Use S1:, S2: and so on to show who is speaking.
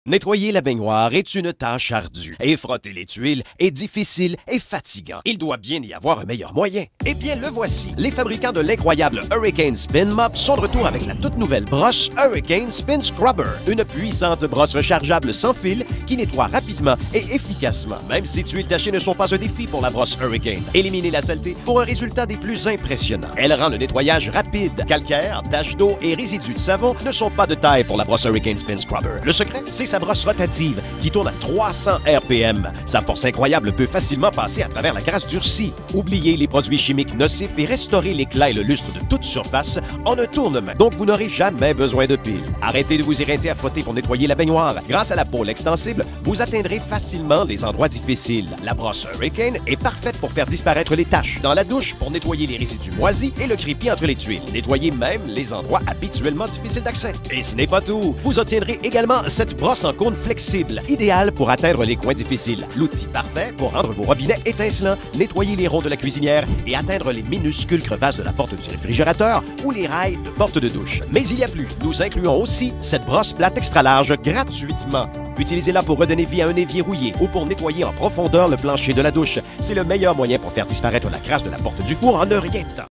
S1: Nettoyer la baignoire est une tâche ardue et frotter les tuiles est difficile et fatigant. Il doit bien y avoir un meilleur moyen. Eh bien, le voici. Les fabricants de l'incroyable Hurricane Spin Mop sont de retour avec la toute nouvelle brosse Hurricane Spin Scrubber. Une puissante brosse rechargeable sans fil qui nettoie rapidement et efficacement. Même si les tuiles tachées ne sont pas un défi pour la brosse Hurricane. Éliminez la saleté pour un résultat des plus impressionnants. Elle rend le nettoyage rapide. Calcaire, taches d'eau et résidus de savon ne sont pas de taille pour la brosse Hurricane Spin Scrubber. Le secret, c'est sa brosse rotative qui tourne à 300 RPM. Sa force incroyable peut facilement passer à travers la crasse durcie. Oubliez les produits chimiques nocifs et restaurez l'éclat et le lustre de toute surface en un tournement. Donc vous n'aurez jamais besoin de piles. Arrêtez de vous irriter à frotter pour nettoyer la baignoire. Grâce à la pôle extensible, vous atteindrez facilement les endroits difficiles. La brosse Hurricane est parfaite pour faire disparaître les taches. Dans la douche, pour nettoyer les résidus moisis et le crépi entre les tuiles. Nettoyez même les endroits habituellement difficiles d'accès. Et ce n'est pas tout. Vous obtiendrez également cette brosse en cône flexible, idéale pour atteindre les coins difficiles. L'outil parfait pour rendre vos robinets étincelants, nettoyer les ronds de la cuisinière et atteindre les minuscules crevasses de la porte du réfrigérateur ou les rails de porte de douche. Mais il y a plus. Nous incluons aussi cette brosse plate extra large gratuitement. Utilisez-la pour redonner vie à un évier rouillé ou pour nettoyer en profondeur le plancher de la douche. C'est le meilleur moyen pour faire disparaître la crasse de la porte du four en un rien de temps.